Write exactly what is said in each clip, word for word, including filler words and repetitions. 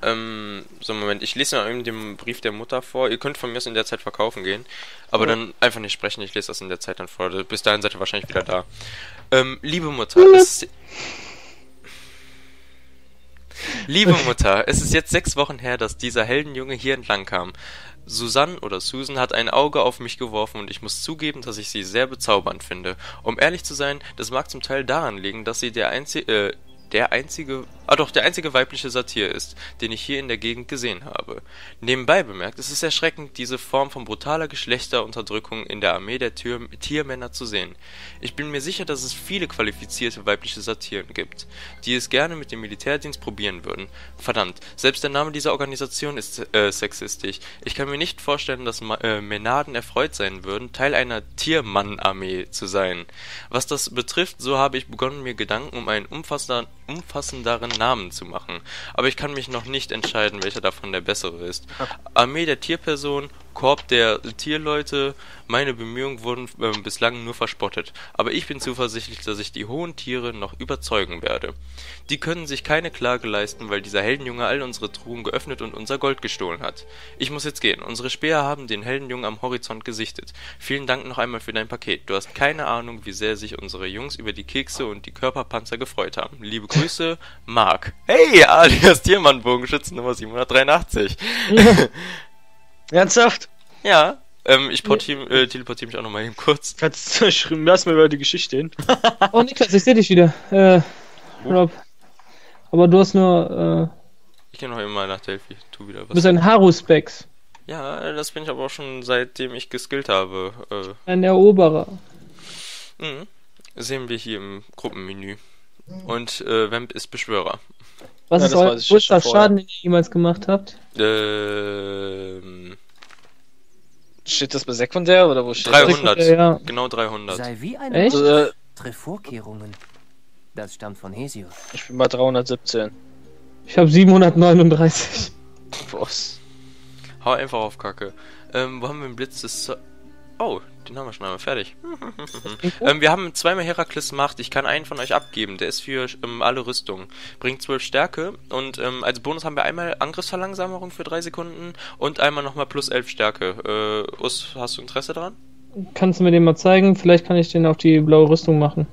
Ähm, so, Moment, ich lese mal eben den Brief der Mutter vor. Ihr könnt von mir aus in der Zeit verkaufen gehen, aber Ja. dann einfach nicht sprechen, ich lese das in der Zeit dann vor. Bis dahin seid ihr wahrscheinlich wieder da. Ähm, liebe Mutter, es... Liebe Mutter, es ist jetzt sechs Wochen her, dass dieser Heldenjunge hier entlang kam. Susanne oder Susan hat ein Auge auf mich geworfen und ich muss zugeben, dass ich sie sehr bezaubernd finde. Um ehrlich zu sein, das mag zum Teil daran liegen, dass sie der einzige, äh, der einzige, ah doch, der einzige weibliche Satyr ist, den ich hier in der Gegend gesehen habe. Nebenbei bemerkt, es ist erschreckend, diese Form von brutaler Geschlechterunterdrückung in der Armee der Tür Tiermänner zu sehen. Ich bin mir sicher, dass es viele qualifizierte weibliche Satyren gibt, die es gerne mit dem Militärdienst probieren würden. Verdammt, selbst der Name dieser Organisation ist äh, sexistisch. Ich kann mir nicht vorstellen, dass Ma äh, Mänaden erfreut sein würden, Teil einer Tiermann-Armee zu sein. Was das betrifft, so habe ich begonnen, mir Gedanken um einen umfassenden umfassenderen Namen zu machen, aber ich kann mich noch nicht entscheiden, welcher davon der bessere ist. Armee der Tierperson, Korb der Tierleute, meine Bemühungen wurden äh, bislang nur verspottet, aber ich bin zuversichtlich, dass ich die hohen Tiere noch überzeugen werde. Die können sich keine Klage leisten, weil dieser Heldenjunge all unsere Truhen geöffnet und unser Gold gestohlen hat. Ich muss jetzt gehen. Unsere Späher haben den Heldenjungen am Horizont gesichtet. Vielen Dank noch einmal für dein Paket. Du hast keine Ahnung, wie sehr sich unsere Jungs über die Kekse und die Körperpanzer gefreut haben. Liebe Grüße, Marc. Hey, alias Tiermann-Bogenschützen Nummer siebenhundertdreiundachtzig. Ernsthaft? Ja, ähm, ich portier, äh, teleportiere mich auch nochmal eben kurz. Kannst du schreiben, lass mir über die Geschichte hin. Oh, Niklas, ich sehe dich wieder. Äh, Rob. Aber du hast nur, äh... Ich gehe noch eben mal nach Delphi, tu wieder was. Du bist ein Haruspex. Ja, das bin ich aber auch schon seitdem ich geskillt habe. Äh, Ein Eroberer. mh, sehen wir hier im Gruppenmenü. Und äh, Vamp ist Beschwörer. Was Ja, ist das euer weiß ich schon größter vorher. Schaden, den ihr jemals gemacht habt? Ähm, Steht das bei sekundär oder wo steht dreihundert. Ja. Genau dreihundert. Sei wie eine Echt? das? Äh, Triff Vorkehrungen. Das stammt von Hesiod. ich bin bei dreihundertsiebzehn. Ich habe siebenhundertneununddreißig. Was? Hau einfach auf Kacke. Ähm, wo haben wir den Blitz des... Zo- Oh, den haben wir schon einmal fertig. ähm, wir haben zweimal Herakles Macht. Ich kann einen von euch abgeben. Der ist für ähm, alle Rüstungen. Bringt zwölf Stärke. Und ähm, als Bonus haben wir einmal Angriffsverlangsamung für drei Sekunden. Und einmal nochmal plus elf Stärke. Äh, Us, hast du Interesse daran? Kannst du mir den mal zeigen? Vielleicht kann ich den auf die blaue Rüstung machen.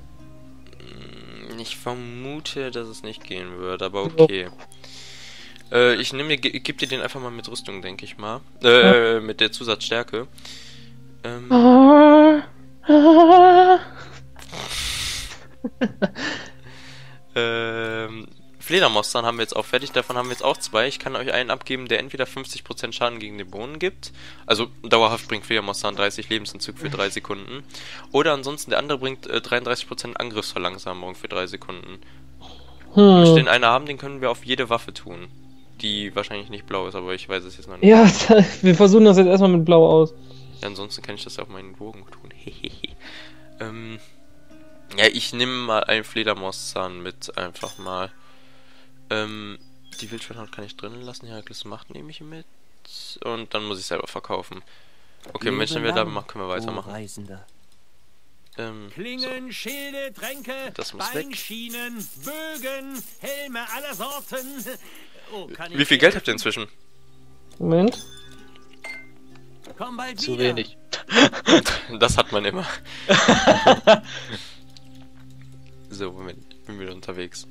Ich vermute, dass es nicht gehen wird, aber okay. Äh, ich nehme, ge- geb dir den einfach mal mit Rüstung, denke ich mal. Äh, äh, mit der Zusatzstärke. Ähm, Ah, ah. ähm, Fledermaustern haben wir jetzt auch fertig, davon haben wir jetzt auch zwei. Ich kann euch einen abgeben, der entweder fünfzig Prozent Schaden gegen Dämonen gibt. Also dauerhaft bringt Fledermaustern dreißig Lebensentzug für drei Sekunden. Oder ansonsten der andere bringt äh, dreiunddreißig Prozent Angriffsverlangsamung für drei Sekunden. Wenn wir Hm. den einen haben, den können wir auf jede Waffe tun. Die wahrscheinlich nicht blau ist, aber ich weiß es jetzt noch nicht. Ja, wir versuchen das jetzt erstmal mit blau aus. Ja, ansonsten kann ich das ja auf meinen Bogen tun. ähm, ja, ich nehme mal einen Fledermauszahn mit, einfach mal. Ähm, die Wildschweinhaut kann ich drinnen lassen. Herakles Macht nehme ich mit. Und dann muss ich selber verkaufen. Okay, Lebe Menschen, wir da lang, machen, können wir o weitermachen. Reisender. Ähm, Klingen, Schilde, Tränke, Das muss weg. Beinschienen, Bögen, Helme aller Sorten. Oh, kann so. ich Wie viel dir Geld habt ihr helfen? inzwischen? Moment. Komm bald Zu wieder. wenig. Das hat man immer. So, Moment, ich bin wieder unterwegs.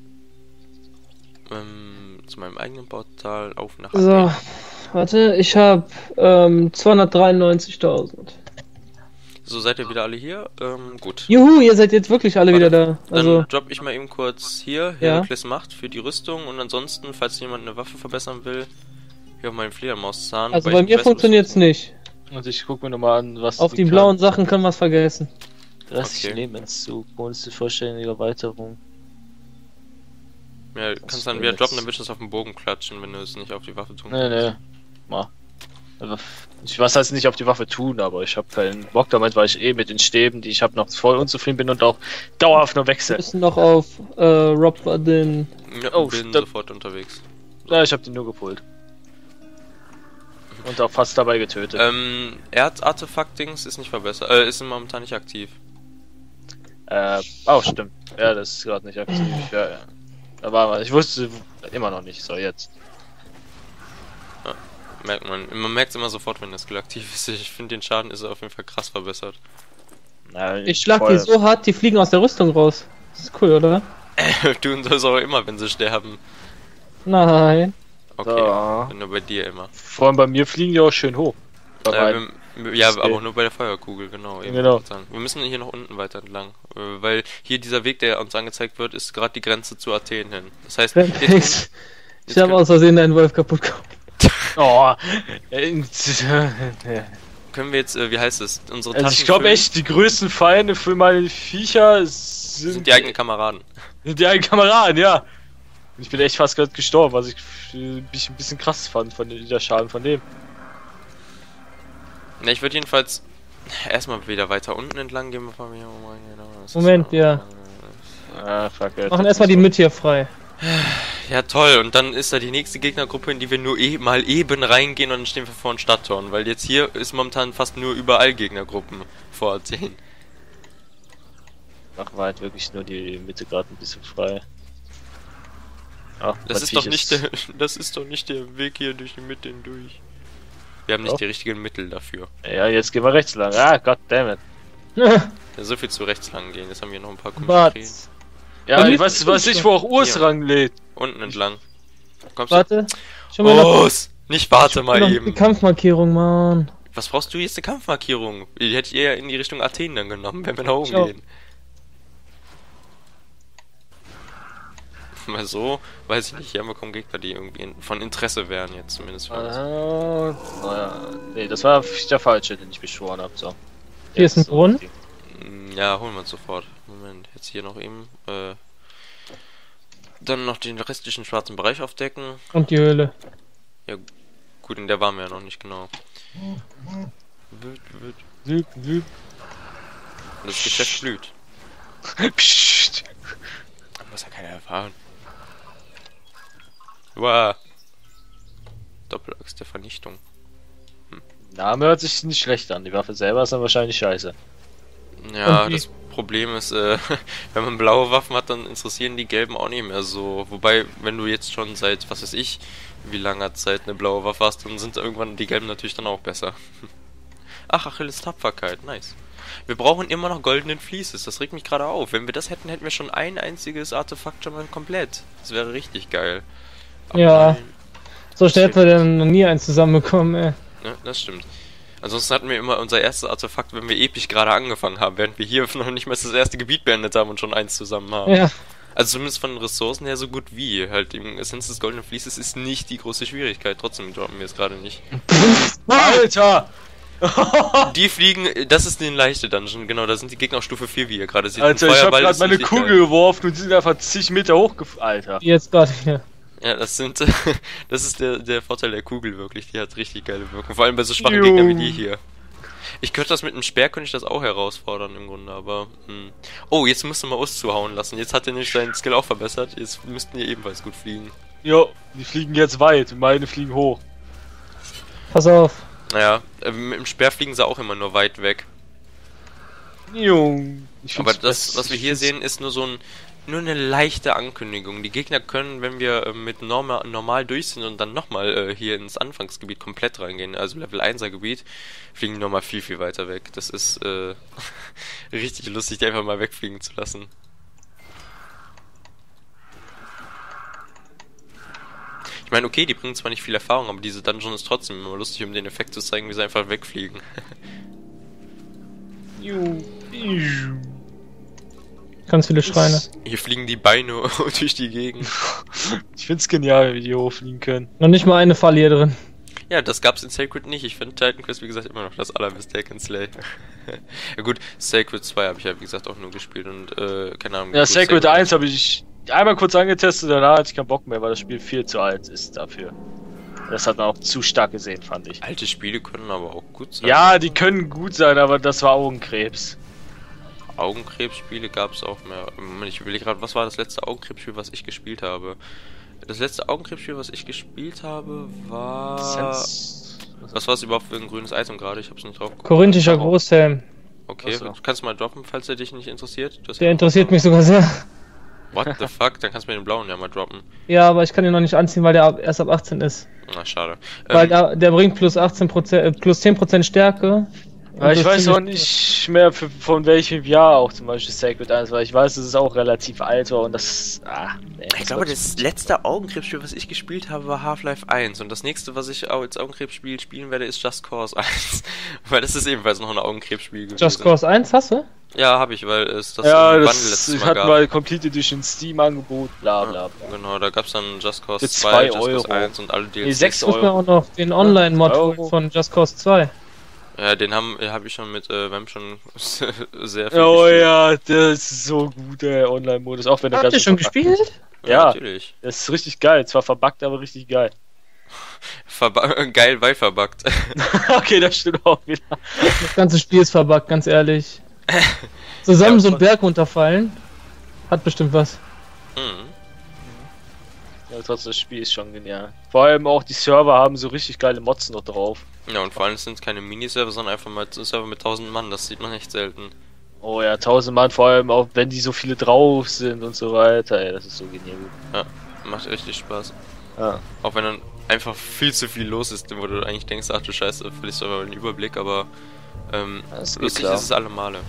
Ähm, zu meinem eigenen Portal auf nach So, Athen. warte, ich habe ähm, zweihundertdreiundneunzigtausend. So, seid ihr wieder alle hier? Ähm, gut. Juhu, ihr seid jetzt wirklich alle Warte, wieder da. Dann Also, droppe ich mal eben kurz hier, Ja. Herakles Macht für die Rüstung und ansonsten, falls jemand eine Waffe verbessern will, hier auf meinen Fledermauszahn. also weil bei ich mir weiß, funktioniert's nicht. Und ich guck mir nochmal an, was Auf die kann. blauen Sachen können wir es vergessen. dreißig Okay. Lebensentzug, Bonus zur vollständigen Erweiterung. Ja, kannst Was dann soll wieder jetzt? droppen, dann willst du es auf den Bogen klatschen, wenn du es nicht auf die Waffe tun Nee, nee. Mal. Also, ich weiß halt nicht auf die Waffe tun, aber ich habe keinen Bock damit, weil ich eh mit den Stäben, die ich habe, noch voll unzufrieden bin und auch dauerhaft nur Wir wechsel. müssen noch auf äh, Rob den. Ja, Oh, bin stimmt. sofort unterwegs. Ja, ich habe den nur gepult. Und auch fast dabei getötet. Ähm, Erdartefakt-Dings ist nicht verbessert, äh, ist momentan nicht aktiv. Äh, oh, stimmt. Ja, das ist gerade nicht aktiv. Ja, ja. Da war was. Ich wusste immer noch nicht. So, jetzt. merkt man. Man merkt es immer sofort, wenn das Skill aktiv ist. Ich finde, den Schaden ist auf jeden Fall krass verbessert. Na, Ich schlag voll. die so hart, die fliegen aus der Rüstung raus. Das ist cool, oder? Tun das auch immer, wenn sie sterben. Nein. Okay, Da. nur bei dir immer. Vor allem bei mir fliegen die auch schön hoch. Bei Ja, beiden. wir, ja Skill. aber nur bei der Feuerkugel, genau. Eben, Genau. wollte ich sagen. Wir müssen hier noch unten weiter entlang. Äh, weil hier dieser Weg, der uns angezeigt wird, ist gerade die Grenze zu Athen hin. Das heißt, jetzt, Ich, jetzt ich habe können, aus Versehen deinen Wolf kaputt gemacht. Oh. äh, können wir jetzt, äh, wie heißt es, unsere Also Taschen ich glaube füllen? echt, die größten Feinde für meine Viecher sind, sind die eigenen Kameraden. sind die eigenen Kameraden, ja. Und ich bin echt fast gerade gestorben, was ich äh, mich ein bisschen krass fand von der Schaden von dem. Ne, ich würde jedenfalls erstmal wieder weiter unten entlang gehen, bevor wir hier genau, das ist Moment, ja. Ah, fuck, Alter. Machen erstmal die Mitte hier frei. Ja, toll. Und dann ist da die nächste Gegnergruppe, in die wir nur e mal eben reingehen und dann stehen wir vor den Stadttoren. Weil jetzt hier ist momentan fast nur überall Gegnergruppen vor Athen. Machen wir halt wirklich nur die Mitte gerade ein bisschen frei. Ach, Das mein ist doch Viech nicht der, das ist doch nicht der Weg hier durch die Mitte hindurch. Wir haben nicht Doch. die richtigen Mittel dafür. Ja, jetzt gehen wir rechts lang. Ah, goddammit. Ja, so viel zu rechts lang gehen. Jetzt haben wir noch ein paar komische Warte. Strähnen. Ja, Bei ich mir weiß, ist weiß es ich, wo auch Urs Hier. ranlädt. Unten entlang. Kommst du? Warte. Schon mal noch, Urs! Nicht warte mal noch die eben. Kampfmarkierung, Mann. Was brauchst du jetzt eine Kampfmarkierung? Die hätte ich eher in die Richtung Athen dann genommen, wenn wir nach oben Schau. gehen. Mal so, weiß ich nicht, hier haben wir kaum Gegner, die irgendwie in, von Interesse wären jetzt zumindest für uns. Ah, naja. Nee, das war der falsche, den ich beschworen habe. So. Hier ist ein so Brunnen. richtig. Mm, Ja, holen wir uns sofort. Moment, jetzt hier noch eben. Äh, dann noch den restlichen schwarzen Bereich aufdecken. Und die Höhle. Gut, in der waren wir ja noch nicht genau. Wüt, wüt. Wüp, wüp. Das Geschäft blüht. Psst. Muss ja keiner erfahren. Wow. Doppelaxt der Vernichtung. Name hört sich nicht schlecht an. Die Waffe selber ist dann wahrscheinlich scheiße. Ja, Und die- das Problem ist, äh, wenn man blaue Waffen hat, dann interessieren die gelben auch nicht mehr so. Wobei, wenn du jetzt schon seit, was weiß ich, wie langer Zeit eine blaue Waffe hast, dann sind irgendwann die gelben natürlich dann auch besser. Ach, Achilles Tapferkeit, nice. Wir brauchen immer noch goldenen Vlieses, das regt mich gerade auf. Wenn wir das hätten, hätten wir schon ein einziges Artefakt schon mal komplett. Das wäre richtig geil. Aber Ja. nein. So schnell hat man dann noch nie eins zusammenbekommen, ey. Ja, das stimmt. Ansonsten hatten wir immer unser erstes Artefakt, wenn wir episch gerade angefangen haben, während wir hier noch nicht mal das erste Gebiet beendet haben und schon eins zusammen haben. Ja. Also zumindest von den Ressourcen her so gut wie. Halt, die Essenz des goldenen Vlieses ist nicht die große Schwierigkeit, trotzdem droppen wir es gerade nicht. Alter! Die fliegen, das ist den leichte Dungeon, genau, da sind die Gegner auf Stufe vier, wie ihr gerade seht. Alter, Ein ich hab Feuerball grad ist meine richtig Kugel geil. geworfen und die sind einfach zig Meter hochgefallen. Alter. Jetzt gerade hier. Ja, das sind, das ist der, der Vorteil der Kugel wirklich, die hat richtig geile Wirkung. Vor allem bei so schwachen Juh. Gegnern wie die hier. Ich könnte das mit einem Speer, könnte ich das auch herausfordern im Grunde, aber, hm. Oh, jetzt müsst ihr mal Us zuhauen lassen, jetzt hat er nicht seinen Skill auch verbessert, jetzt müssten die ebenfalls gut fliegen. Jo, die fliegen jetzt weit, meine fliegen hoch. Pass auf. Naja, äh, mit dem Speer fliegen sie auch immer nur weit weg. Jung. Ich Aber find's das, best- was wir ich hier find's- sehen, ist nur so ein, nur eine leichte Ankündigung. Die Gegner können, wenn wir äh, mit normal, normal durch sind und dann nochmal äh, hier ins Anfangsgebiet komplett reingehen, also Level einser Gebiet, fliegen die nochmal viel, viel weiter weg. Das ist äh, richtig lustig, die einfach mal wegfliegen zu lassen. Ich meine, okay, die bringen zwar nicht viel Erfahrung, aber diese Dungeon ist trotzdem immer lustig, um den Effekt zu zeigen, wie sie einfach wegfliegen. Jung. Jung. Ganz viele Schreine. Hier fliegen die Beine durch die Gegend. Ich find's genial, wie die hochfliegen können. Noch nicht mal eine Falle hier drin. Ja, das gab's in Sacred nicht. Ich finde Titan Quest, wie gesagt, immer noch das allerbeste Hack and Slay. Ja gut, Sacred zwei habe ich ja, wie gesagt, auch nur gespielt und, äh, keine Ahnung. Ja, gut, Sacred eins habe ich einmal kurz angetestet, danach hatte ich keinen Bock mehr, weil das Spiel viel zu alt ist dafür. Das hat man auch zu stark gesehen, fand ich. Alte Spiele können aber auch gut sein. Ja, die können gut sein, aber das war Augenkrebs. Augenkrebsspiele gab's auch mehr. Moment, ich überlege gerade, was war das letzte Augenkrebsspiel, was ich gespielt habe? Das letzte Augenkrebsspiel, was ich gespielt habe, war... Sense- Was war es überhaupt für ein grünes Item gerade? Ich hab's nicht drauf geguckt. Korinthischer Warum? Großhelm. Okay, Ach so. kannst du mal droppen, falls er dich nicht interessiert? Du hast Der ja- interessiert mich sogar sehr. What the fuck? Dann kannst du mir den blauen ja mal droppen. Ja, aber ich kann den noch nicht anziehen, weil der ab, erst ab achtzehn ist. Na, schade. Weil Ähm, der, der bringt plus achtzehn Prozent, äh, plus zehn Prozent Stärke. Aber ich Und das weiß ist auch ziemlich- nicht mehr für, von welchem Jahr auch zum Beispiel Sacred eins, weil ich weiß, dass es auch relativ alt war und das. Ah, nee, ich glaube, das letzte Augenkrebsspiel, was ich gespielt habe, war Half-Life eins. Und das nächste, was ich auch als Augenkrebsspiel spielen werde, ist Just Cause eins. Weil das ist ebenfalls noch ein Augenkrebsspiel gewesen. Just Cause eins hast du? Ja, habe ich, weil es das ja, im Bundle das letztes ich Mal hatte gab. mal Complete Edition Steam Angebot, bla bla bla. Genau, da gab es dann Just Cause Für zwei, zwei Just Cause Euro. eins und alle D L Nee, Cs. sechs Ich muss mir Euro. auch noch den Online-Mod Euro. holen von Just Cause zwei. Ja, den haben habe ich schon mit äh, Wem schon sehr viel Oh gespielt. ja, das ist so gut, der Online-Modus, auch wenn der Habt ihr ganz schon verpackt gespielt? ist. Ja, natürlich. das ist richtig geil. Zwar verbuggt, aber richtig geil. Verba geil, weil verbuggt. Okay, das stimmt auch wieder. Das ganze Spiel ist verbuggt, ganz ehrlich. Zusammen Ja, so einen Berg runterfallen. Hat bestimmt was. Mhm. Ja, trotzdem, das Spiel ist schon genial. Vor allem auch die Server haben so richtig geile Mods noch drauf. Ja, und vor allem sind es keine Miniserver, sondern einfach mal ein Server mit tausend Mann. Das sieht man echt selten. Oh ja, tausend Mann, vor allem auch wenn die so viele drauf sind und so weiter. Ey, das ist so genial. Ja, macht richtig Spaß. Ja. Auch wenn dann einfach viel zu viel los ist, wo du eigentlich denkst, ach du Scheiße, verlierst du aber den Überblick, aber ähm, Das geht lustig klar. ist es alle Male.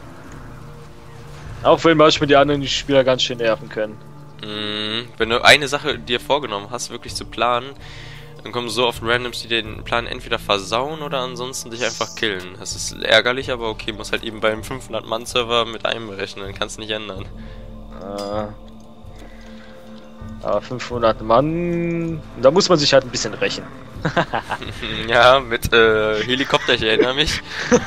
Auch wenn manchmal die anderen Spieler ganz schön nerven können. Mhm. Wenn du eine Sache dir vorgenommen hast, wirklich zu planen, dann kommen so oft Randoms, die den Plan entweder versauen oder ansonsten dich einfach killen. Das ist ärgerlich, aber okay, muss halt eben beim fünfhundert Mann Server mit einem rechnen, kannst nicht ändern. Äh, aber fünfhundert Mann, da muss man sich halt ein bisschen rächen. Ja, mit äh, Helikopter, ich erinnere mich.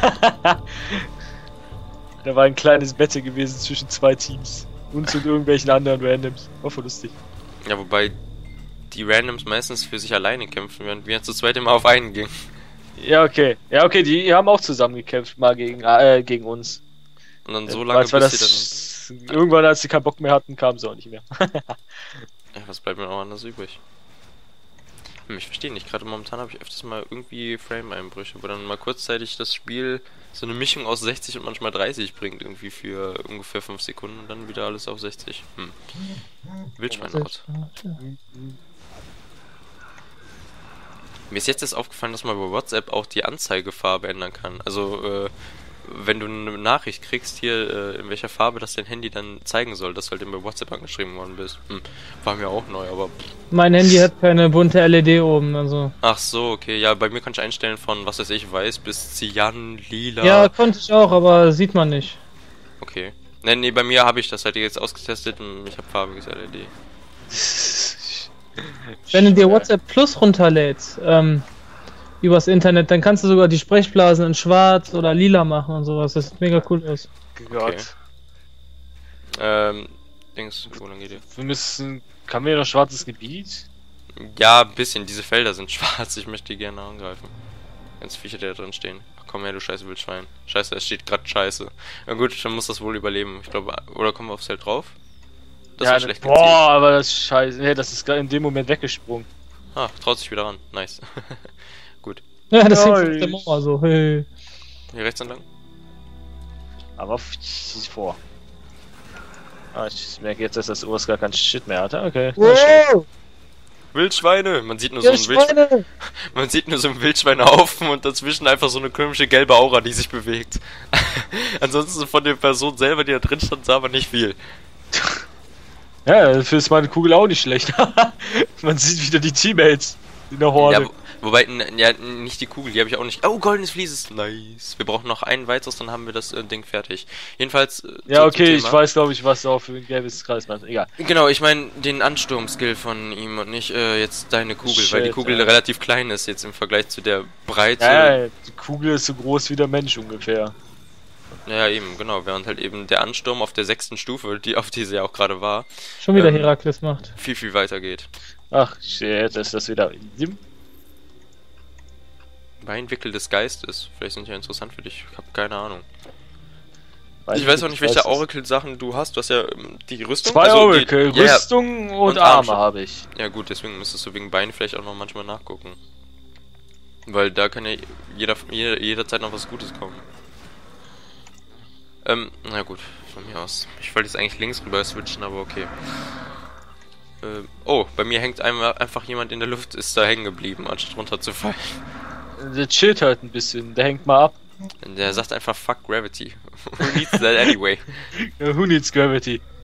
Da war ein kleines Battle gewesen zwischen zwei Teams. Und zu irgendwelchen anderen Randoms. War voll lustig. Ja, wobei die Randoms meistens für sich alleine kämpfen, während wir zu zweit immer auf einen gingen. Ja, okay. Ja, okay, die haben auch zusammen gekämpft, mal gegen, äh, gegen uns. Und dann so Äh, lange, als wir bis sie dann... das, irgendwann, als sie keinen Bock mehr hatten, kamen sie auch nicht mehr. Ja, was bleibt mir auch anders übrig? Hm, ich verstehe nicht, gerade momentan habe ich öfters mal irgendwie Frame-Einbrüche, wo dann mal kurzzeitig das Spiel so eine Mischung aus sechzig und manchmal dreißig bringt, irgendwie für ungefähr fünf Sekunden und dann wieder alles auf sechzig. Hm. Wildschweinhaut. Mir ist jetzt erst aufgefallen, dass man über WhatsApp auch die Anzeigefarbe ändern kann. Also, äh, wenn du eine Nachricht kriegst, hier, äh, in welcher Farbe das dein Handy dann zeigen soll, dass du halt eben bei WhatsApp angeschrieben worden bist. Hm. War mir auch neu, aber... Mein Handy hat keine bunte L E D oben, also. Ach so, okay. Ja, bei mir kann ich einstellen von, was weiß ich, weiß bis Cyan, lila. Ja, konnte ich auch, aber sieht man nicht. Okay. Ne, nee, bei mir habe ich das halt jetzt ausgetestet und ich habe farbiges L E D. Wenn du dir WhatsApp Plus runterlädst, ähm, übers Internet, dann kannst du sogar die Sprechblasen in schwarz oder lila machen und sowas. Das sieht mega cool aus. Gott. Ähm, Dings, wo lang geht ihr? Wir müssen. Kann mir noch schwarzes Gebiet? Ja, ein bisschen. Diese Felder sind schwarz. Ich möchte die gerne angreifen. Ganz Viecher, die da drin stehen. Ach komm her, du scheiß Wildschwein. Scheiße, es steht grad Scheiße. Na gut, dann muss das wohl überleben. Ich glaube, oder kommen wir aufs Feld drauf? Das ja, war schlecht boah, gezielt. aber das ist scheiße. Nee, das ist gerade in dem Moment weggesprungen. Ah, traut sich wieder ran. Nice. Gut. Ja, das hängt Nice. auf der Mauer so. Hey. Hier rechts entlang. Aber f- vor. Ah, ich merke jetzt, dass das Urs gar keinen Shit mehr hatte. Okay. na schön. Wow! Wildschweine! Man sieht nur so Ihr ein Wildschwein. Schweine! Man sieht nur so einen Wildschweinehaufen und dazwischen einfach so eine komische gelbe Aura, die sich bewegt. Ansonsten von der Person selber, die da drin stand, sah man nicht viel. Ja, dafür ist meine Kugel auch nicht schlecht. Man sieht wieder die Teammates in der Horde. Ja, wo, wobei, n- ja, nicht die Kugel, die habe ich auch nicht. Oh, goldenes Vlies. Nice. Wir brauchen noch ein weiteres, dann haben wir das äh, Ding fertig. Jedenfalls. Äh, Ja, zu- zum okay, ich Thema. weiß, glaube ich, was auch für ein gelbes Kreis meint. Egal. Genau, ich meine den Ansturm-Skill von ihm und nicht äh, jetzt deine Kugel, weil die Shit, Kugel ja. relativ klein ist jetzt im Vergleich zu der Breite. Ja, die Kugel ist so groß wie der Mensch ungefähr. Ja, eben, genau. Während halt eben der Ansturm auf der sechsten Stufe, die auf die sie ja auch gerade war, Schon wieder Ähm, Herakles macht. viel, viel weiter geht. Ach, shit, ist das wieder. Weinwickel des Geistes. Vielleicht sind die ja interessant für dich. Ich habe keine Ahnung. Weiß Ich weiß auch nicht, welche es. Oracle-Sachen du hast. Du hast ja ähm, die Rüstung. Zwei also die- Oracle, ja, ja. Rüstung und, Und Arme Armschutz. habe ich. Ja gut, deswegen müsstest du wegen Beinen vielleicht auch noch manchmal nachgucken. Weil da kann ja jeder, jeder, jederzeit noch was Gutes kommen. Ähm, na gut. Von mir aus. Ich wollte jetzt eigentlich links rüber switchen, aber okay. Ähm, oh, bei mir hängt einmal einfach jemand in der Luft, ist da hängen geblieben, anstatt runterzufallen. Der chillt halt ein bisschen, der hängt mal ab. Der sagt einfach fuck Gravity. Who needs that anyway? Ja, who needs gravity?